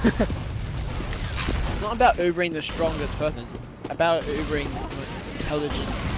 It's not about Ubering the strongest person, it's about Ubering the most intelligent